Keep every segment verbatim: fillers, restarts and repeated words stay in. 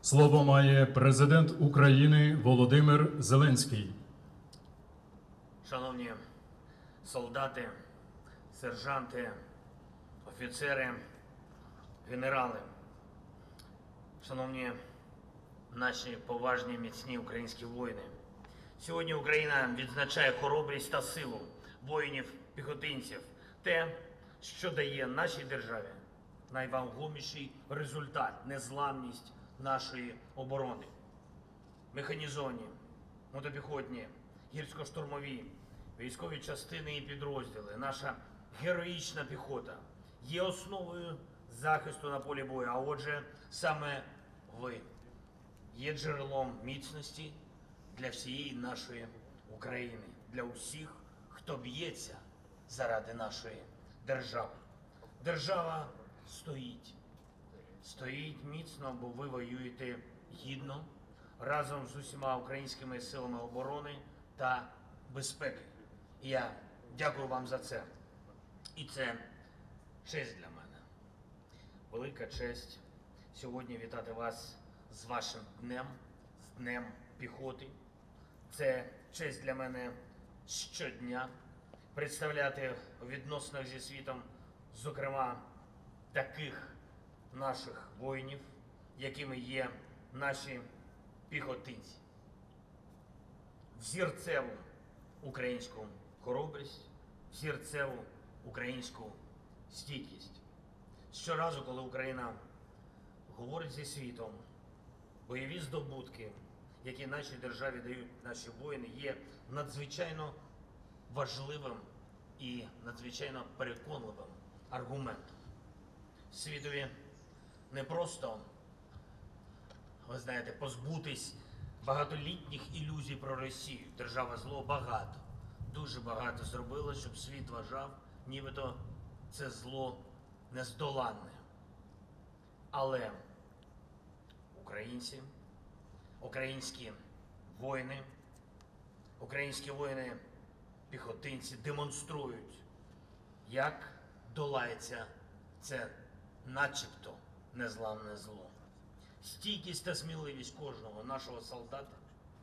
Слово має президент України Володимир Зеленський. Шановні солдати, сержанти, офіцери, генерали, шановні наші поважні, міцні українські воїни. Сьогодні Україна відзначає хоробрість та силу воїнів-піхотинців, те, що дає нашій державі найвагоміший результат – незламність нашої оборони. Механізовані, мотопіхотні, гірсько-штурмові, військові частини і підрозділи, наша героїчна піхота є основою захисту на полі бою, а отже, саме ви є джерелом міцності для всієї нашої України, для усіх, хто б'ється заради нашої держави. Держава стоїть, стоїть міцно, бо ви воюєте гідно, разом з усіма українськими силами оборони та безпеки. І я дякую вам за це. І це честь для мене. Велика честь сьогодні вітати вас з вашим днем, з Днем піхоти. Це честь для мене щодня представляти у відносинах зі світом, зокрема, таких наших воїнів, якими є наші піхотинці. Взірцеву українську хоробрість, взірцеву українську стійкість. Щоразу, коли Україна говорить зі світом, бойові здобутки, які нашій державі дають наші воїни, є надзвичайно важливим і надзвичайно переконливим аргументом. Світові не просто, ви знаєте, позбутись багатолітніх ілюзій про Росію. Держава зло багато, дуже багато зробила, щоб світ вважав, нібито це зло нездоланне. Але українці, українські воїни, українські воїни-піхотинці демонструють, як долається це начебто незламне зло. Стійкість та сміливість кожного нашого солдата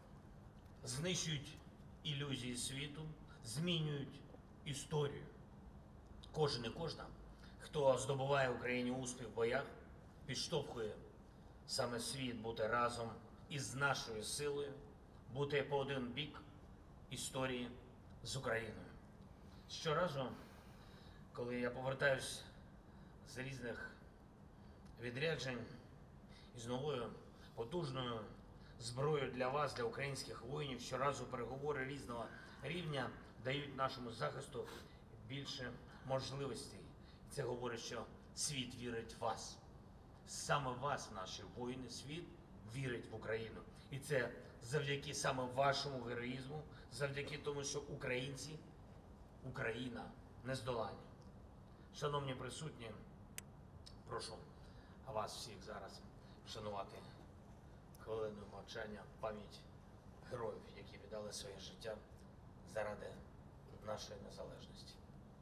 знищують ілюзії світу, змінюють історію. Кожен і кожна, хто здобуває Україні успіх в боях, підштовхує саме світ бути разом із нашою силою, бути по один бік історії з Україною. Щоразу, коли я повертаюсь з різних відряджень із новою потужною зброєю для вас, для українських воїнів, щоразу переговори різного рівня дають нашому захисту більше можливостей. Це говорить, що світ вірить в вас. Саме в вас, наші воїни, світ вірить в Україну. І це завдяки саме вашому героїзму, завдяки тому, що українці, Україна нездоланні. Шановні присутні, прошу вас всіх зараз вшанувати хвилиною мовчання пам'ять героїв, які віддали своє життя заради нашої незалежності.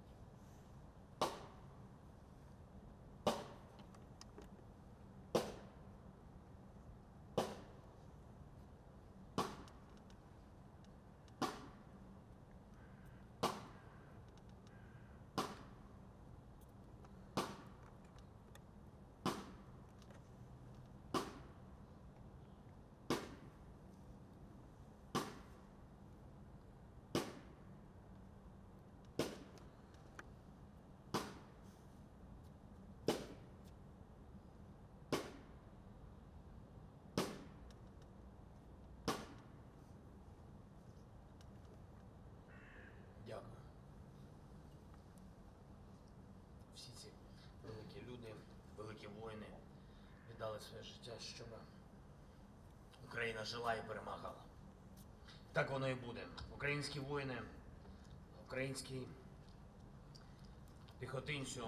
Дякую. Всі ці великі люди, великі воїни віддали своє життя, щоб Україна жила і перемагала. Так воно і буде. Українські воїни, український піхотинцю,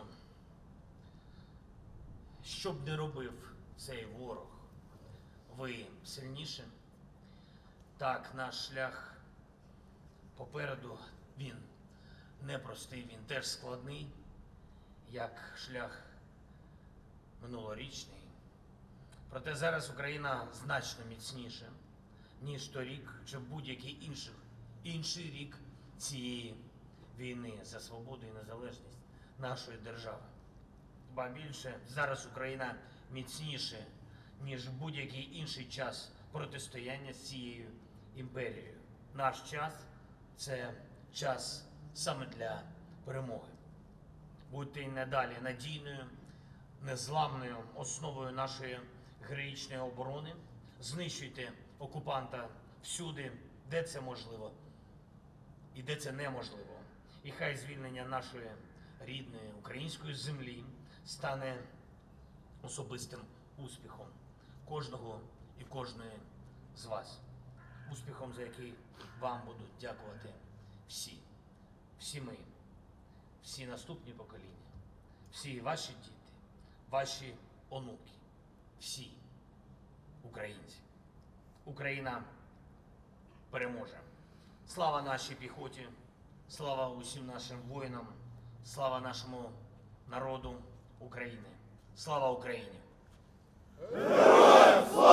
що б не робив цей ворог, ви сильніші. Так, наш шлях попереду, він непростий, він теж складний, як шлях минулорічний. Проте зараз Україна значно міцніша, ніж торік чи будь-який інший, інший рік цієї війни за свободу і незалежність нашої держави. Ба більше, зараз Україна міцніше, ніж будь-який інший час протистояння з цією імперією. Наш час – це час саме для перемоги. Будьте й надалі надійною, незламною основою нашої героїчної оборони. Знищуйте окупанта всюди, де це можливо і де це неможливо. І хай звільнення нашої рідної української землі стане особистим успіхом кожного і кожної з вас. Успіхом, за який вам будуть дякувати всі, всі ми, всі наступні покоління, всі ваші діти, ваші онуки, всі українці. Україна переможе. Слава нашій піхоті, слава усім нашим воїнам, слава нашому народу України. Слава Україні! Героям слава!